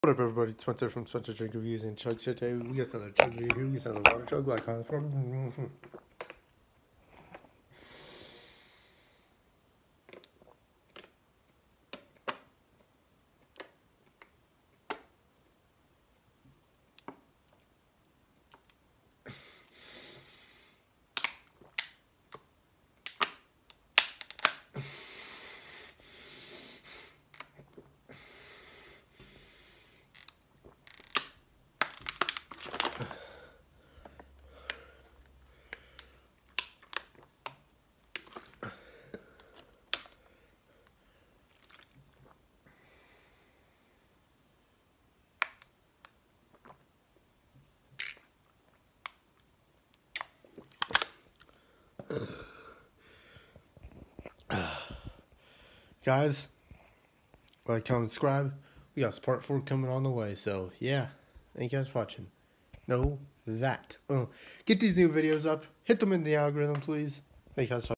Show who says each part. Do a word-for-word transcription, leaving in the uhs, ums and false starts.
Speaker 1: What up, everybody? It's Spencer from Spencer Drink Reviews and Chug. Today we got another chug video here. We got another water chug like on from. Guys, like, comment, subscribe. We got part four coming on the way. So yeah, thank you guys for watching. Know that. Uh, get these new videos up. Hit them in the algorithm, please. Thank you guys.